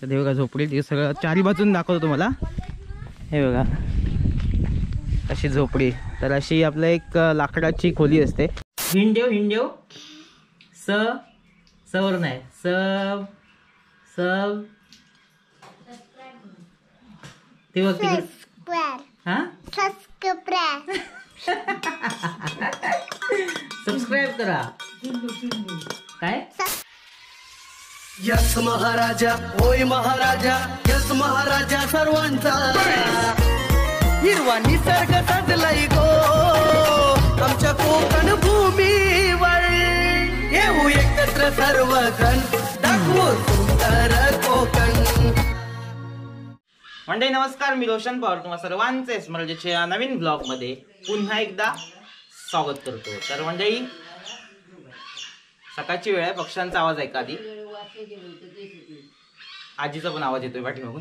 तर हे बघा झोपडी ते सगळं चारी बाजून दाखवतो तुम्हाला. हे बघा अशी झोपडी. तर अशी आपलं एक लाकडाची खोली असते. हिंडेव हिंडेव सवर नाही सब ते बघ हा सबस्क्राईब करा. काय यस महाराजा होय महाराजा यस महाराजा सर्वांचा हिरवा निसर्ग सजलाय गो आमच्या कोकण भूमीवर येऊ एकत्र सर्वजण दाखवू सुंदर कोकण. मंडळी नमस्कार, मी रोशन पवार तुम्हा सर्वांचे स्मरणेच्या या नवीन ब्लॉग मध्ये पुन्हा एकदा स्वागत करतो. तर मंडळी सकाळची वेळ आहे, पक्ष्यांचा आवाज ऐका आधी. आजीचा पण आवाज येतोय पाठीमागून.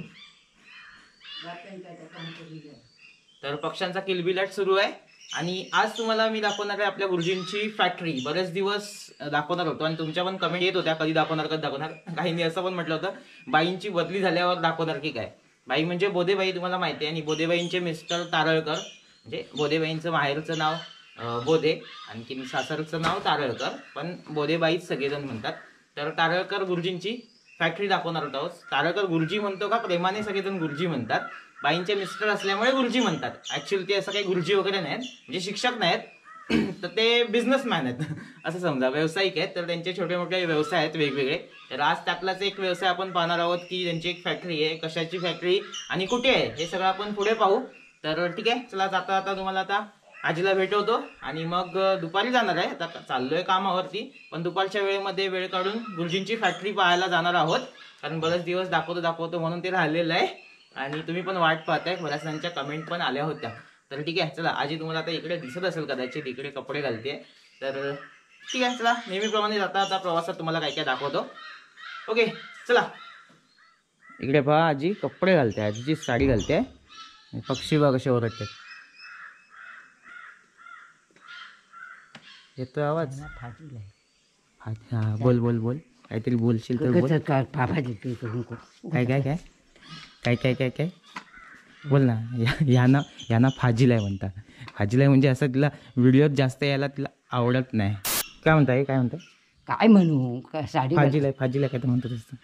तर पक्ष्यांचा किलबिलाट सुरू आहे आणि आज तुम्हाला मी दाखवणार आहे आपल्या गुरुजींची फॅक्टरी. बरेच दिवस दाखवणार होतो आणि तुमच्या पण कमेंट येत होत्या कधी दाखवणार कधी दाखवणार. काहींनी असं पण म्हटलं होतं बाईंची बदली झाल्यावर दाखवणार की काय. बाई म्हणजे बोधेबाई तुम्हाला माहिती आहे आणि बोधेबाईंचे मिस्टर तारळकर, म्हणजे बोधेबाईंचं माहेरचं नाव बोधे आणखी सासरचं नाव तारळकर, पण बोधेबाईच सगळेजण म्हणतात. तर तारळकर गुरुजींची फॅक्टरी दाखवणार आहोत. तारळकर गुरुजी म्हणतो का प्रेमाने सगळेजण गुरुजी म्हणतात. बाईंचे मिस्टर असल्यामुळे गुरुजी म्हणतात. ऍक्च्युअली ते असं काही गुरुजी वगैरे नाहीत, म्हणजे शिक्षक नाहीत, तर ते बिझनेसमॅन आहेत असं समजा, व्यावसायिक आहेत. तर त्यांचे छोटे मोठे व्यवसाय आहेत वेगवेगळे. तर आज त्यातलाच एक व्यवसाय आपण पाहणार आहोत की त्यांची एक फॅक्टरी आहे, कशाची फॅक्टरी आणि कुठे आहे हे सगळं आपण पुढे पाहू. तर ठीक आहे, चला जाता जाता तुम्हाला आता आजीला भेटवतो आणि मग दुपारी जाणार आहे. आता चाललोय कामावरती, पण दुपारच्या वेळेमध्ये वेळ काढून गुरुजींची फॅक्टरी पाहायला जाणार आहोत. कारण बरेच दिवस दाखवतो म्हणून ते राहिलेलं आहे आणि तुम्ही पण वाट पाहताय. बऱ्याच जणांच्या कमेंट पण आल्या होत्या. तर ठीक आहे, चला आजी तुम्हाला आता इकडे दिसत असेल कदाचित, इकडे कपडे घालते. तर ठीक आहे, चला नेहमीप्रमाणे जाता आता प्रवासात तुम्हाला काय काय दाखवतो. ओके चला. इकडे पहा आजी कपडे घालते, आजीची साडी घालते. पक्षी बघा कसे ओरडतात. येतो आवाज? हा बोल बोल बोल, काहीतरी बोलशील तर बोल. काय काय काय काय काय काय काय बोल ना. यांना फाजीलाय म्हणतात. फाजीलाय म्हणजे असं तिला व्हिडिओत जास्त यायला तिला आवडत नाही. काय म्हणताय काय म्हणताय काय म्हणू साडी फाजीलाय काय तर म्हणतो तसं.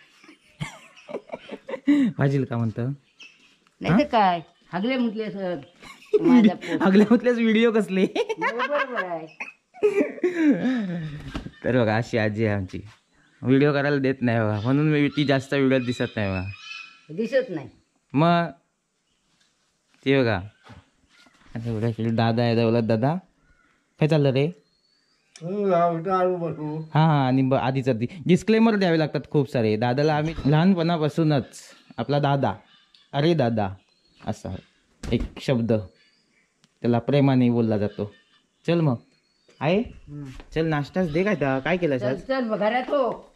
फाजील का म्हणतं नाही तर काय हगले म्हटले सर हगले म्हटलेच व्हिडिओ कसले. बरोबर आहे. तर बघा अशी आजी आहे आमची, व्हिडिओ करायला देत नाही बघा, म्हणून मी ती जास्त व्हिडिओ दिसत नाही बघा. दिसत नाही मग ते बघा. आता बघा दादा आहे, बोला दादा काय चाललं रे. हा आणि आधीच डिस्क्लेमर द्यावे लागतात खूप सारे. दादाला आम्ही लहानपणापासूनच आपला दादा, अरे दादा असा एक शब्द त्याला प्रेमाने बोलला जातो. चल मग आहे, चल नाश्ताच दे. काय केलं सर? चल घरात हो.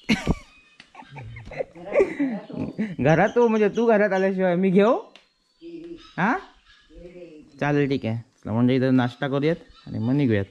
घरात हो म्हणजे तू घरात आल्याशिवाय मी घेऊ? हा चालेल ठीक आहे. म्हणजे इथं नाश्ता करूयात आणि मग निघूयात.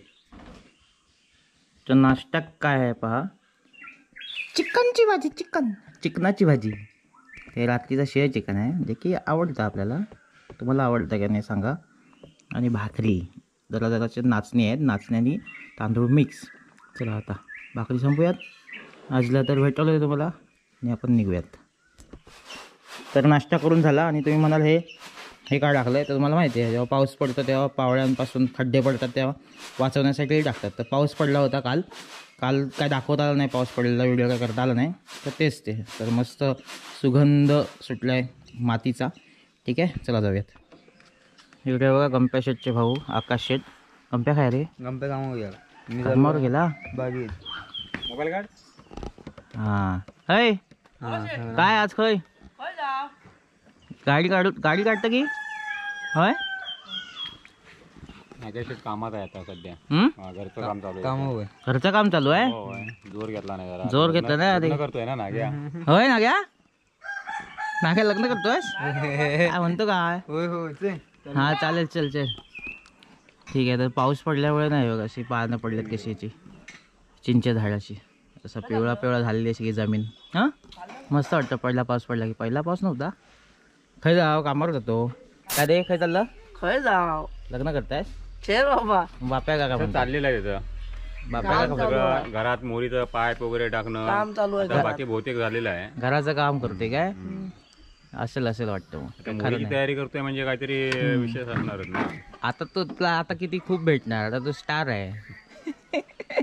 तर नाश्ता काय आहे पहा, चिकनची भाजी, चिकनाची भाजी. ते रात्रीचं शेअर चिकन आहे, म्हणजे की आवडतं आपल्याला. तुम्हाला आवडतं का नाही सांगा. आणि भाकरी जराचे नाचणी आहेत, नाचण्यानी तांदूळ मिक्स. चला आता भाकरी संपूयात. आजला तर भेटवलं आहे तुम्हाला आणि आपण निघूयात. तर नाश्ता करून झाला आणि तुम्ही म्हणाल हे काय टाकलं आहे. तर तुम्हाला माहिती आहे जेव्हा पाऊस पडतो तेव्हा पावळ्यांपासून खड्डे पडतात तेव्हा वाचवण्यासाठी टाकतात. तर पाऊस पडला होता काल काय दाखवता आला नाही, पाऊस पडलेला व्हिडिओ काय करता आला नाही. तर तेच ते. तर मस्त सुगंध सुटला आहे मातीचा. ठीक आहे चला जाऊयात. इकडे बघा गंप्या शेटचे भाऊ आकाश शेट. गंप्या काय रे? गंप्या कामावर गेला. मोबाईल काढ. हां हय काय आज खय गाडी काढतं की होय? कामात आहे आता सध्या. घरचं काम चालू आहे. घरचं काम चालू आहे. जोर घेतला नाही जरा. जोर घेतला नाही करतोय ना नाग्या. होय नाग्या लग्न करतोय काय म्हणतो काय? हा चालेल चल ठीक आहे. तर पाऊस पडल्यामुळे नाही बघा अशी पानं पडल्यात कशाची चिंचे झाडाची, असं पिवळा झालेली अशी की जमीन. हां मस्त वाटतं पहिला पाऊस पडला की. पहिला पाऊस नव्हता. खय जाव कामावर जातो काय रे? खय चाललं? खय जाव लग्न करताय? छे बाबा. बाप्या का तर चाललेलं आहे त्याचं बाप्या का सगळं घरात मोरीचं पाईप वगैरे टाकणं काम चालू आहे आता बाकी बहुतेक झालेलं आहे. घराचं काम करते काय? असेल वाटतं मग. आता मोरीची तयारी करतोय म्हणजे काहीतरी विशेष असणारच ना. आता तो तुला आता किती खूप भेटणार. आता तो स्टार आहे.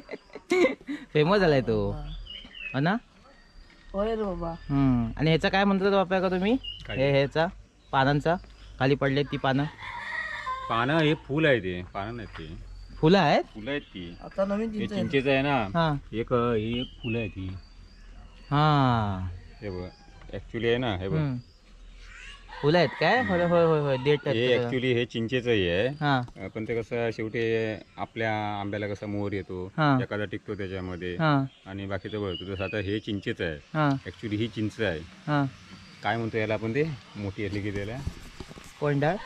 फेमस झालाय तो हो ना. होय रे बाबा. आणि ह्याचा काय म्हणतो बाप्या का तुम्ही? ह्याचा पानांचा खाली पडले ती पानं हे फुल आहे ते पानं नाही ते फुलं आहेत. फुलं आहेत ती. आता नवीन हे चिंचेचं आहे ना. हा एक ही फुलं आहे ती. हा हे बघ ऍक्च्युली आहे ना. हे बघ फुलं आहेत काय? होय होय होय होय देठ हे आहेत. ऍक्च्युली हे चिंचेचं हे आहे. हा पण ते कसं शेवटी आपल्या आंब्याला कसा मोर येतो हा. एखादा टिकतो त्याच्यामध्ये हा आणि बाकीचं बघतो. तसं आता हे चिंचेचं आहे. हा ऍक्च्युली ही चिंच आहे. हा काय म्हणतो याला आपण ते मोठी असली की त्याला कोंडाळ.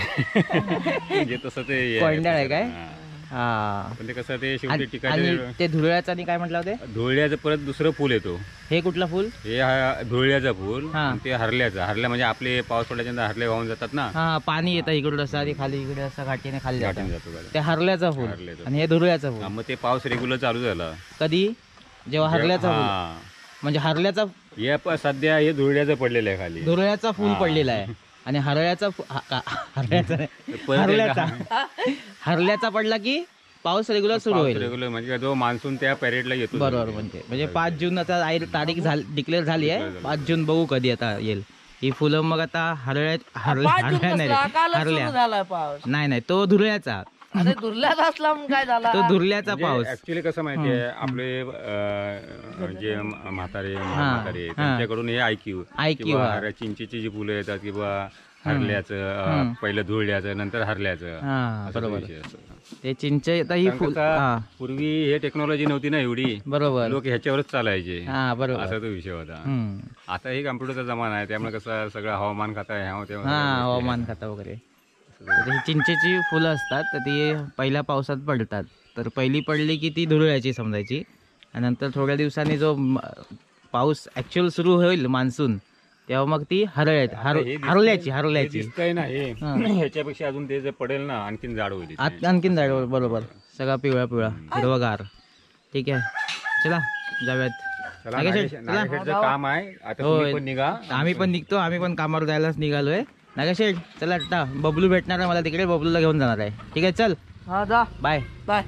म्हणजे तसं ते हे कोंडाळ आहे काय? हा. हा पण ते कसं ते शेवटी आणि टिकायचं. ते धुळ्याचं आणि काय म्हटलं होते? धुळल्याचं परत दुसरं फुल येतो. हे कुठलं फुल? हे धुळल्याचं फुल हा. आणि ते हरल्याचं. हरल्या म्हणजे आपले पाऊस पडल्याच्या हरले वाहून जातात ना. हा पाणी येतं इकडून असं आणि खाली इकडे असं घाटीने खाली गाठून जातं. जातो गाड्या. ते हरल्याचं फुल हरल्याचं. आणि हे धुळ्याचं फुल. मग ते पाऊस रेग्युलर चालू झाला. कधी? जेव्हा हरल्याचा फुल हा. म्हणजे हरल्याचा सध्या हे धुळल्याचं पडलेलं आहे खाली. धुळ्याचा फुल पडलेला आहे आणि हरळ्याचा हरळ्याचा नाही, परत हरल्याचा पडला की पाऊस रेग्युलर सुरू होईल. रेग्युलर म्हणजे जो मान्सून त्या पॅरेडला येतो. बरोबर. म्हणजे 5 जून आता तारीख डिक्लेअर झाली आहे. 5 जून बघू कधी आता येईल ही फुलं. मग आता हरळ्या झालाय पाऊस. नाही तो धुळ्याचा. अरे दुर्ल्याचा असला मग काय झाला? तो धुरल्याचा पाऊस. ऍक्च्युली कसं माहितीये आपले जे म्हातारे त्यांच्याकडून हे ऐक्यू चिंचेची जी फुलं येतात किंवा हरल्याचं पहिलं धुळल्याचं नंतर हरल्याचं. हा असा बरोबर. विषय असतो. ते चिंच ही फुल. पूर्वी हे टेक्नॉलॉजी नव्हती ना एवढी. बरोबर. लोक ह्याच्यावरच चालायचे. हा बरोबर. असा तो विषय होता. आता हे कम्प्युटरचा जमाना आहे त्यामुळे कसं सगळं हवामान खाता आहे. हवामान खाता वगैरे. ही चिंचेची फुलं असतात तर ती पहिल्या पावसात पडतात. तर पहिली पडली की ती धुळ्याची समजायची आणि नंतर थोड्या दिवसांनी जो पाऊस ऍक्च्युअल सुरू होईल मान्सून तेव्हा मग ती हरल्याची दिसतंय ना हे ह्याच्यापेक्षा अजून ते जे पडेल ना आणखीन जाड होईल. आणखीन जाड. बरोबर. सगळा पिवळा हिरवागार. ठीक आहे चला जाऊयात. नागेशचं काम आहे आता. तुम्ही पण निघा. आम्ही पण निघतो. आम्ही पण कामावर जायलाच निघालोय. नागेशेठ चला आता बबलू भेटणार आहे मला तिकडे. बबलूला घेऊन जाणार आहे. ठीक आहे चल. हा जा. Bye bye.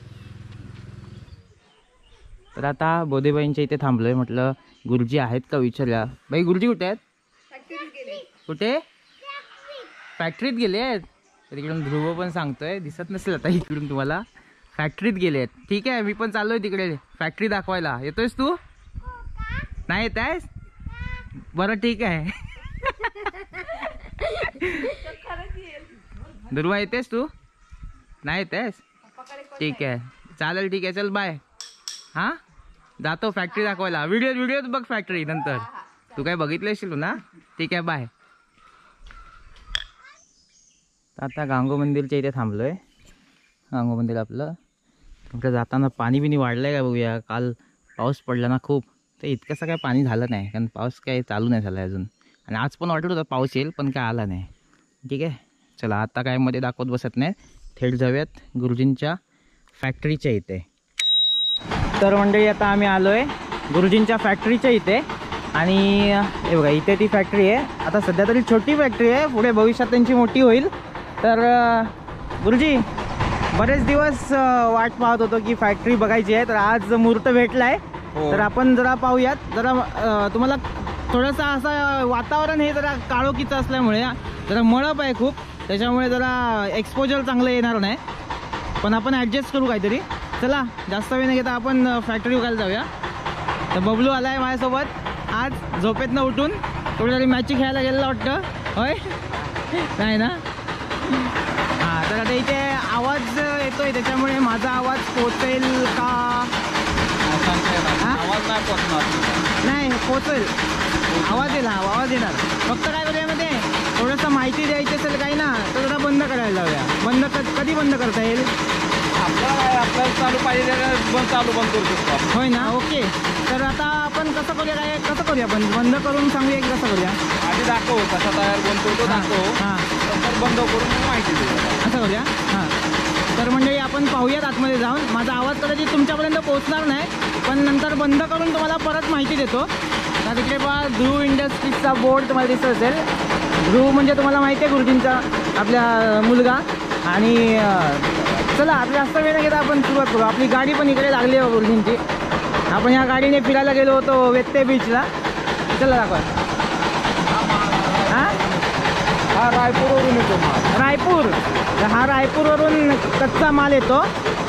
तर आता बोधेबाईंच्या इथे थांबलोय. म्हटलं गुरुजी आहेत का विचारूया. बाई गुरुजी कुठे आहेत? कुठे? फॅक्टरीत गेले आहेत. तर इकडून ध्रुव पण सांगतोय दिसत नसेल आता इकडून तुम्हाला. फॅक्टरीत गेले आहेत. ठीक आहे मी पण चाललोय तिकडे फॅक्टरी दाखवायला. येतोयस तू? नाही येत आहेस? बरं ठीक आहे. ध्रुवा येतेस तू? नाही येतेस? ठीक आहे चालेल. ठीक आहे चल बाय. हा जातो फॅक्टरी दाखवायला. व्हिडिओ बघ फॅक्टरी नंतर. तू काय बघितलं असेल ना. ठीक आहे बाय. आता गांगो मंदिरच्या इथे थांबलोय. गांगो मंदिर आपलं. तुमच्या जाताना पाणी बिनी वाढलंय का बघूया. काल पाऊस पडला ना खूप तर इतकंसं काय पाणी झालं नाही कारण पाऊस काय चालू नाही झाला अजून. आणि आज पण वाटलं होतं पाऊस येईल पण काय आला नाही. ठीक आहे चला आता काय मध्ये दाखवत बसत नाही. थेट जाऊयात गुरुजींच्या फॅक्टरीच्या इथे. तर मंडळी आता आम्ही आलो आहे गुरुजींच्या फॅक्टरीच्या इथे. आणि हे बघा इथे ती फॅक्टरी आहे. आता सध्या तरी छोटी फॅक्टरी आहे. पुढे भविष्यात त्यांची मोठी होईल. तर गुरुजी बरेच दिवस वाट पाहत होतो की फॅक्टरी बघायची आहे. तर आज मुहूर्त भेटला आहे. तर आपण जरा पाहूयात. जरा तुम्हाला थोडंसं असं वातावरण हे जरा काळोखीचं असल्यामुळे जरा मळप आहे खूप. त्याच्यामुळे जरा एक्सपोजर चांगलं येणार नाही पण आपण ॲडजस्ट करू काहीतरी. चला जास्त वेळ न घेता आपण फॅक्टरी बघायला जाऊया. तर बबलू आला आहे माझ्यासोबत. आज झोपेतनं उठून थोडी मॅची खेळायला गेलेला वाटतं. होय नाही ना. हां तर आता इथे आवाज येतोय त्याच्यामुळे माझा आवाज पोचेल का? आवाज नाही पोचणार. नाही पोचेल. आवाज येईल. आवाज येणार. फक्त काय करूया मध्ये थोडंसं माहिती द्यायची असेल काही ना तर जरा बंद करायला जाऊया. कधी बंद करता येईल? आपल्याला चालू पाहिजे चालू बंद करू शकतो आपण. होय ना. ओके, तर आता आपण कसं करूया आपण बंद करून सांगूया की कसं करूया. आधी दाखव कसा तयार बंद करतो दाखव, हां नंतर बंद करून माहिती देऊ. असं करूया. हां, तर म्हणजे आपण पाहूयात आतमध्ये जाऊन. माझा आवाज कदाचित तुमच्यापर्यंत पोहोचणार नाही, पण नंतर बंद करून तुम्हाला परत माहिती देतो. तर तिकडे पहा ध्रुव इंडस्ट्रीजचा बोर्ड तुम्हाला दिसत असेल. ध्रुव म्हणजे तुम्हाला माहिती आहे गुरुजींचा आपल्या मुलगा. आणि चला आता जास्त वेळ न घेता आपण सुरुवात करू. आपली गाडी पण इकडे लागली आहे गुरुजींची. आपण या गाडीने फिरायला गेलो होतो वेत्ते बीचला. चला दाखवा. हां, हा रायपूरवरून येतो माल. रायपूर. हा रायपूरवरून कच्चा माल येतो.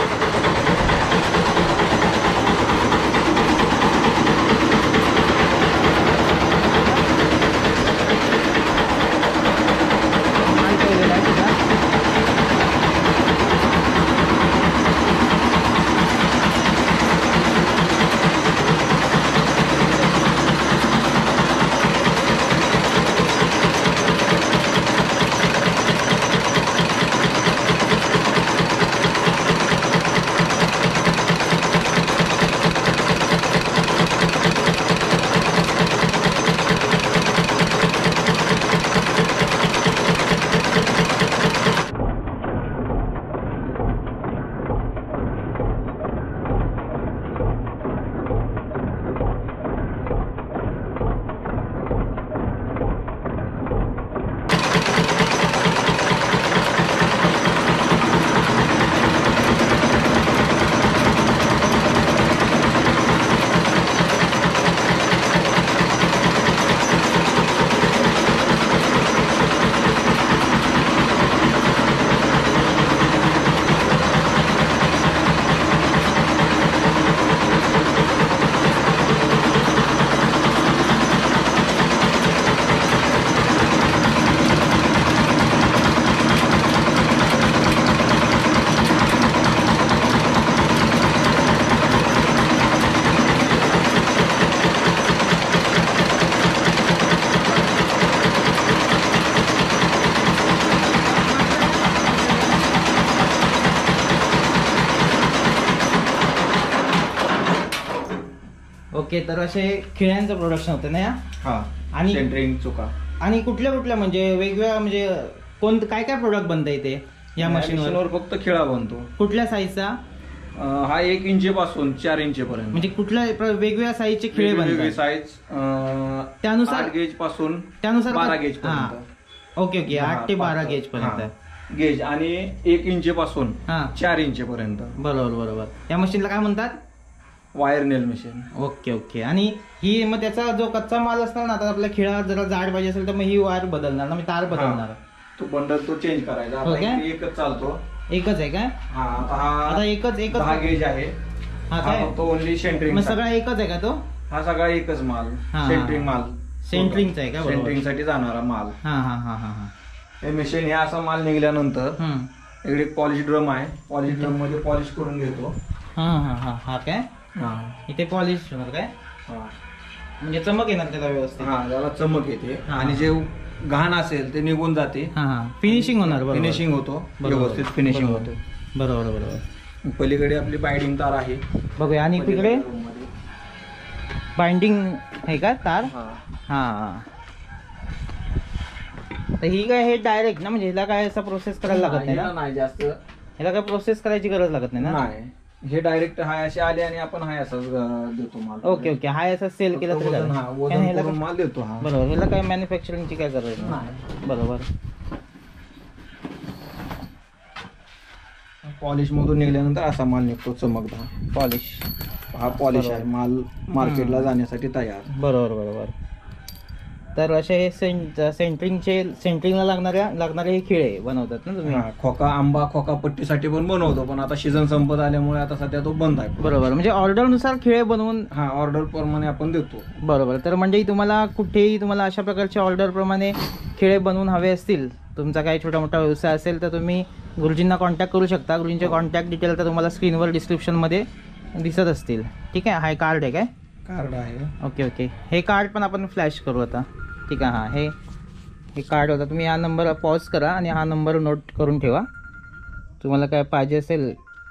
ओके, तर असे खिळ्यांचं प्रोडक्शन होतं ना या. हा, आणि सेंटरिंग चुका. आणि कुठल्या म्हणजे वेगवेगळ्या म्हणजे काय काय प्रोडक्ट बनता येते या मशीनवर? फक्त खिळा बनतो. कुठल्या साईजचा? हा 1 इंचीपासून 4 इंचीपर्यंत. म्हणजे कुठल्या वेगवेगळ्या साईजचे खिळे बनतात साईज त्यानुसार 8 गेज पासून त्यानुसार 12 गेज पर्यंत. ओके ओके, 8 ते 12 गेज पर्यंत गेज. आणि 1 इंचीपासून 4 इंचीपर्यंत. बरोबर बरोबर. त्या मशीनला काय म्हणतात? Wire nail machine. Okay okay. आणि ही मग त्याचा जो कच्चा माल असणार ना, आता आपल्या खिळा जरा जाड पाहिजे असेल तर मग ही वायर बदलणार ना, मी तार बदलणार. तो बंडल तो चेंज करायचा. हो काय? एकच चालतो. एकच आहे काय? हा, आता एकच 10 गेज आहे. हा काय? तो ओनली सेंटरिंग. मग सगळा एकच आहे का तो? हा सगळा एकच माल. हा. सेंटरिंग माल. सेंटरिंगचा आहे का? सेंटरिंग साठी जाणारा माल. हा हा हा हा हा. हे मशीन हे असा माल निघाल्यानंतर इकडे पॉलिश ड्रम आहे. पॉलिश ड्रम मध्ये पॉलिश करून घेतो. हा हा हा हा. काय इथे पॉलिश होणार काय? म्हणजे चमक येणार त्याला व्यवस्थित. हा, त्याला चमक येते. हा. आणि जे घाण असेल ते निघून जाते. हा हा, फिनिशिंग होणार. फिनिशिंग होतो. व्यवस्थित फिनिशिंग होतो. बरोबर बरोबर. पलीकडे आपली बाइंडिंग तार आहे. बघूया. आणि तिकडे बाइंडिंग आहे का तार? हा. हा. तर ही काय हे डायरेक्ट ना, म्हणजे ह्याला काय असा प्रोसेस करायला लागत नाही ना? नाही जास्त. ह्याला काय प्रोसेस करायची गरज लागत नाही ना? नाही, हे डायरेक्ट हाय असे आले आणि आपण हाय असाच देतो माल. Okay okay. हाय असं सेल केला तरी चालेल. हा, वजन ह्याला करून माल देतो. हा, बरोबर. ह्याला काय मॅन्युफॅक्चरिंगची काय गरज नाही. नाही. बरोबर. पॉलिश मधून निघाल्यानंतर असा माल निघतो चमकदार. पॉलिश. हा पॉलिश आहे. माल मार्केटला जाण्यासाठी तयार. बरोबर बरोबर. तर असे हे सेंटरिंगला लागणारे हे खिळे बनवतात ना तुम्ही? हा, खोका आंबा खोका पट्टीसाठी पण बनवतो, पण आता सीझन संपत आल्यामुळे आता सध्या तो बंद आहे. बरोबर. म्हणजे ऑर्डरनुसार खिळे बनवून. हा, ऑर्डर प्रमाणे आपण देतो. बरोबर. तर म्हणजे तुम्हाला कुठेही तुम्हाला अशा प्रकारचे ऑर्डर प्रमाणे खिळे बनवून हवे असतील, तुमचा काही छोटा मोठा व्यवसाय असेल, तर तुम्ही गुरुजींना कॉन्टॅक्ट करू शकता. गुरुजींचे कॉन्टॅक्ट डिटेल तर तुम्हाला स्क्रीनवर डिस्क्रिप्शनमध्ये दिसत असतील. ठीक आहे. हा कार्ड आहे काय? कार्ड आहे. Okay okay. हे कार्ड पण आपण फ्लॅश करू आता. ठीक आहे. हां, हे कार्ड होता. तुम्ही हा नंबर पॉज करा आणि हा नंबर नोट करून ठेवा. तुम्हाला काय पाहिजे असेल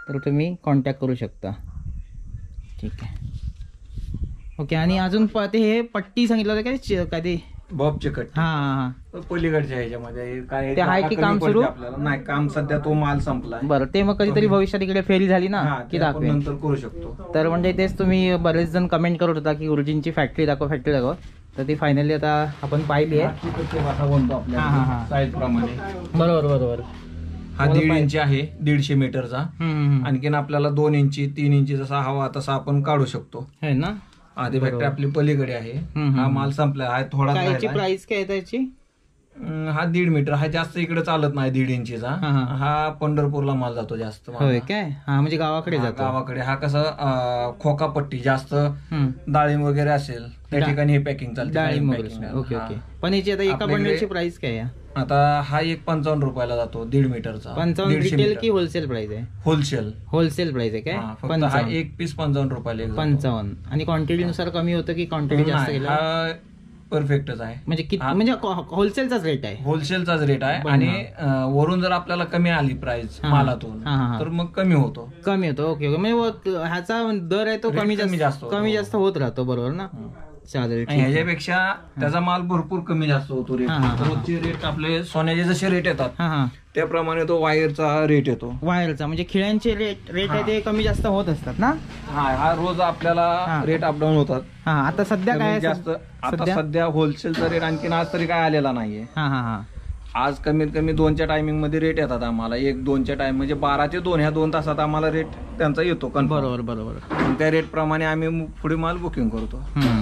तर तुम्ही कॉन्टॅक्ट करू शकता. ठीक आहे, ओके. आणि अजून ते हे पट्टी सांगितलं होतं काय ते बॉब चिकट. हां, पलीकडच्या ह्याच्यामध्ये काय ते आहे की काम सुरू? आपल्याला नाही, काम सध्या तो माल संपला. बरं, ते मग कधीतरी भविष्यात इकडे फेरी झाली ना की आपण दाखवेन. नंतर करू शकतो. तर म्हणजे तेच तुम्ही बरेच जण कमेंट करत होता की गुरुजींची फॅक्टरी दाखव. तर ती फायनली आता आपण पाहिली आहे. बनतो आपल्या साईज प्रमाणे. बरोबर. हा 1.5 इंची आहे, 150 मीटरचा. आणखीन आपल्याला 2 इंची 3 इंची जसा हवा तसा आपण काढू शकतो. है ना. आधी फॅक्टरी आपली पलीकडे आहे. हा माल संपला आहे थोडा. प्राइस काय आहे त्याची? हा 1.5 मीटर हा जास्त इकडे चालत नाही. 1.5 इंचीचा हा पंढरपूरला माल जातो जास्त. होय काय? हा म्हणजे गावाकडे जातो. गावाकडे हा कसं खोका पट्टी जास्त डाळिंब वगैरे असेल त्या ठिकाणी हे पॅकिंग चालते. डाळिंब वगैरे. ओके. पण याची आता एका बंडलची प्राइस काय आहे? आता हा एक 55 रुपयाला जातो 1.5 मीटरचा. 55 रिटेल की होलसेल प्राइस आहे? होलसेल प्राइस आहे काय? फक्त हा एक पीस 55 रुपयाला. 55. आणि क्वांटिटी नुसार कमी होतं की क्वांटिटी जास्त गेलं? हा परफेक्टच आहे. म्हणजे होलसेलचाच रेट आहे? होलसेलचाच रेट आहे. आणि वरून जर आपल्याला कमी आली प्राइस मालातून तर मग कमी होतो. ओके. म्हणजे ह्याचा दर आहे तो कमी जास्त होत राहतो. बरोबर ना. चालेल. ह्याच्यापेक्षा त्याचा माल भरपूर कमी जास्त होतो. रोजचे रेट आपले सोन्याचे जसे रेट येतात त्याप्रमाणे तो वायरचा रेट येतो. वायरचा म्हणजे खिळ्यांचे रेट आहे ते कमी जास्त होत असतात ना. हा रोज आपल्याला रेट अपडाऊन होतात. आता सध्या काय जास्त आता सध्या होलसेलचा रेट आणखीन आज तरी काय आलेला नाहीये. आज कमीत कमी 2च्या टायमिंग मध्ये रेट येतात आम्हाला. 1-2च्या टाइम म्हणजे 12 ते 2 ह्या 2 तासात आम्हाला रेट त्यांचा येतो. बरोबर. त्या रेट प्रमाणे आम्ही पुढे माल बुकिंग करतो.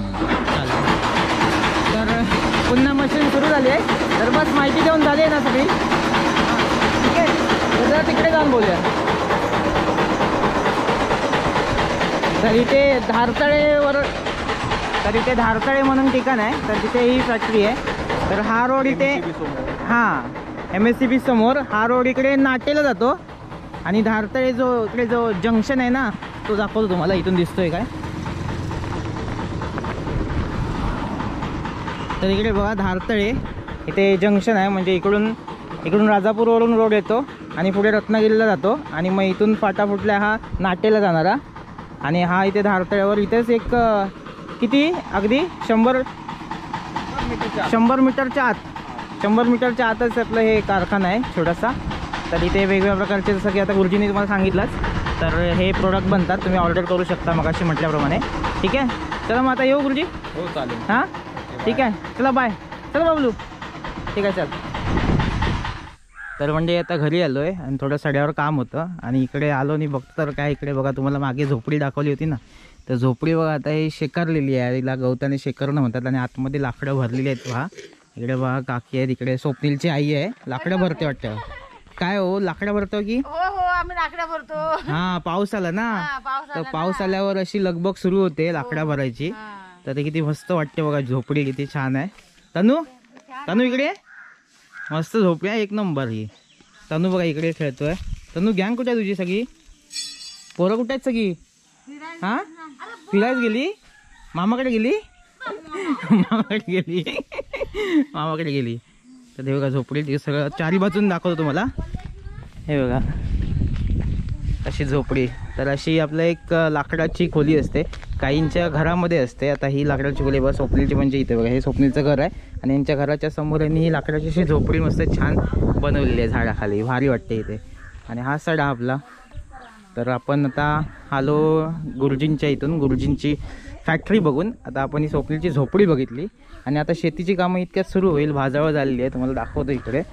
तर पुन्हा मशीन सुरू झाली आहे. तर बस माहिती देऊन झाली आहे ना सगळी. ठीक आहे, तर तिकडे जाऊन बोलूया. तर इथे धारतळे म्हणून ठिकाण आहे. तर तिथे ही फॅक्टरी आहे. तर हा रोड इथे MSCB समोर हा रोड इकडे नाटेला जातो. आणि धारतळे इकडे जो जंक्शन आहे ना तो दाखवतो तुम्हाला. इथून दिसतोय काय? तर इकडे बघा धारतळे इथे जंक्शन आहे. म्हणजे इकडून राजापूरवरून रोड येतो आणि पुढे रत्नागिरीला जातो. आणि मग इथून फाटा फुटल्या हा नाटेला जाणारा. आणि हा इथे धारतळ्यावर इथेच एक किती अगदी 100 मीटरच्या आतच आपलं हे कारखाना आहे छोटासा. तर इथे वेगवेगळ्या प्रकारचे जसं की आता गुरुजींनी तुम्हाला सांगितलंच तर हे प्रोडक्ट बनतात. तुम्ही ऑर्डर करू शकता मगाशी म्हटल्याप्रमाणे. ठीक आहे, चला मग आता येऊ गुरुजी. हो चालेल. हां ठीक आहे, चला बाय. चला बाबलू. ठीक आहे चल. तर म्हणजे आता घरी आलो आहे आणि थोडं सड्यावर काम होतं आणि इकडे आलो आणि बघतो तर काय इकडे बघा तुम्हाला मागे झोपडी दाखवली होती ना. तर झोपडी बघा आता ही शेकारलेली आहे. हिला गवताने शेकरणं म्हणतात. आणि आतमध्ये लाकडं भरलेली आहेत. पहा इकडे बघा काकी आहेत. इकडे स्वप्नीलची आई आहे. लाकडं भरते वाटतं. काय हो लाकडं भरतो की? हो आम्ही लाकडं भरतो. हा पाऊस आला ना. तर पाऊस आल्यावर अशी लगबग सुरू होते लाकडं भरायची. तर ते किती मस्त वाटते बघा. झोपडी किती छान आहे. तनू इकडे मस्त झोपडी आहे. एक नंबर ही. तनू बघा इकडे खेळतोय. तनू गँग कुठे आहे तुझी सगळी? पोरं कुठे आहेत सगळी? हा फिरायला गेली? मामाकडे गेली. तर हे बघा झोपडी सगळं चारी बाजून दाखवतो तुम्हाला. हे बघा अशी झोपडी. तर अशी आपलं एक लाकडाची खोली असते. काहींच्या घरामध्ये असते. आता ही लाकडाची खोली बघा स्वप्नीलची. म्हणजे इथे बघा हे स्वप्नीलचं घर आहे. आणि यांच्या घराच्या समोर यांनी ही लाकडाची अशी झोपडी मस्त छान बनवलेली आहे झाडाखाली. भारी वाटते इथे. आणि हा सडा आपला. तर आपण आता आलो गुरुजींच्या इथून गुरुजींची फॅक्टरी बघून. आता आपण ही स्वप्नीलची झोपडी बघितली. आणि आता शेतीची कामं इतक्यात सुरू होईल. भाजावळ झालेली आहे. तुम्हाला दाखवतो इकडे.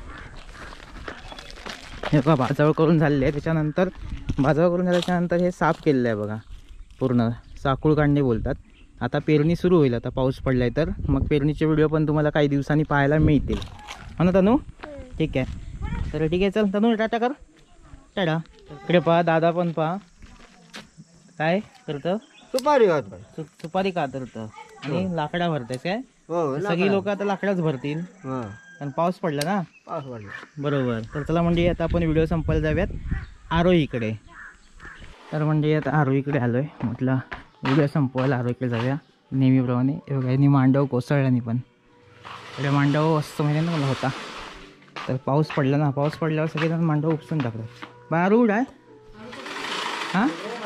हे बघा भाजावळ करून झालेली आहे. त्याच्यानंतर भाजावळ करून झाल्याच्यानंतर हे साफ केलेलं आहे बघा पूर्ण. साकूळ काढणे बोलतात. आता पेरणी सुरू होईल. आता पाऊस पडला आहे तर मग पेरणीचे व्हिडिओ पण तुम्हाला काही दिवसांनी पाहायला मिळतील. हो ना तनू? ठीक आहे. तर ठीक आहे चल तनू टाटा कर. टाटा. इकडे पहा दादा पण पहा काय करतं. सुपारी कातरतं आणि लाकडा भरतेस काय? सगळी लोक आता लाकडाच भरतील. कारण पाऊस पडला ना. बरोबर. तर चला म्हणजे आता आपण व्हिडिओ संपायला जाऊयात आरोहीकडे. तर म्हणजे आता आरोहीकडे आलोय. म्हटलं व्हिडिओ संपवायला आरोहीकडे जाऊया नेहमीप्रमाणे. हे बघा यांनी मांडव कोसळल्याने पण इकडे मांडव असतं माहिती ना मला होता. तर पाऊस पडला ना. पाऊस पडल्यावर सगळेजण मांडव उपसून टाकलं. बा आरू उड आहे हा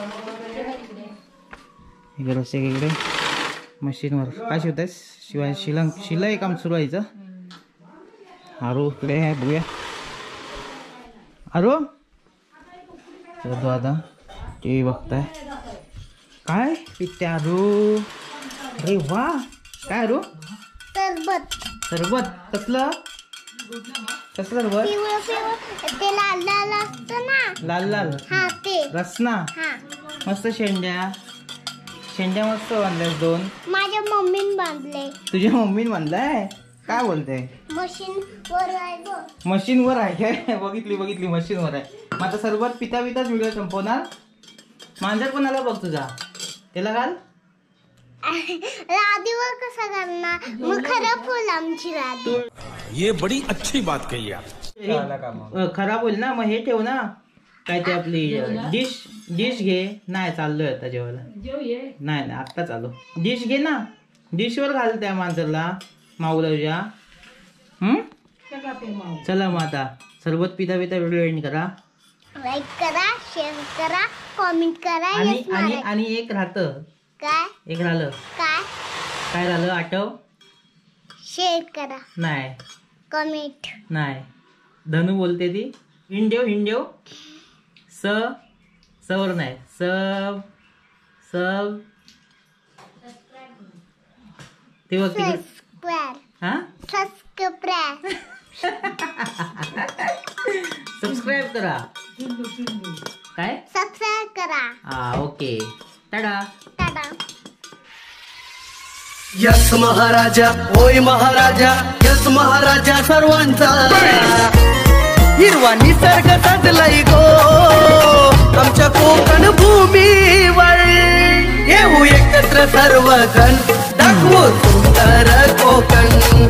इकडे इकडे मशीनवर काय शिवतायस? शिलाई काम सुरू व्हायचं. आरू इकडे आहे, बघूया. आरू तो आता टी व्ही बघताय काय पित्या? आरू अरे वा, काय आरू? सरबत. सरबत कसलं? कसलं सरबत? ते लाल लाल असतं ना. लाल लाल हा ते रसना. मस्त शेंड्या मस्त बांधल्यास 2. माझ्या मम्मीने बांधले. तुझ्या मम्मीने बांधलाय? काय बोलते? मशीन वर आहे गं. मशीनवर आहे काय? बघितली मशीनवर आहे. मग आता सरबत पिताच व्हिडिओ संपवणार. मांजर पण आला बघ तुझा, त्याला घाल. राधीवर कसा घालणार? मग खराब होईल आमची राधी. ये बड़ी अच्छी बात कही आप. खराब होईल ना, मग हे ठेव ना, काय ते आपली डिश घे. नाही चाललोय आता जेवायला. नाही आत्ता चालू. डिश घे ना, डिशवर घाल त्या मांजरला माऊलाच्या. चला मग आता सरबत पिता व्हिडिओ एंड करा. लाईक करा, शेअर करा, कमेंट करा. आणि एक राहतं. काय? एक राहिलं. काय राहिलं? आठव. शेअर करा. नाही कमेंट नाही. धनू बोलते ती. हिंडेव सवर नाही. सब ते बघ तिकडे. हा सबस्क्राईब करा. काय? सबस्क्राईब करा. हा ओके. टाटा. यस महाराजा, होय महाराजा, यस महाराजा सर्वांचा. हिरवा निसर्ग साजलाय गो आमच्या कोकण भूमीवर. येऊ एकत्र सर्वजण, दाखवू सुंदर कोकण.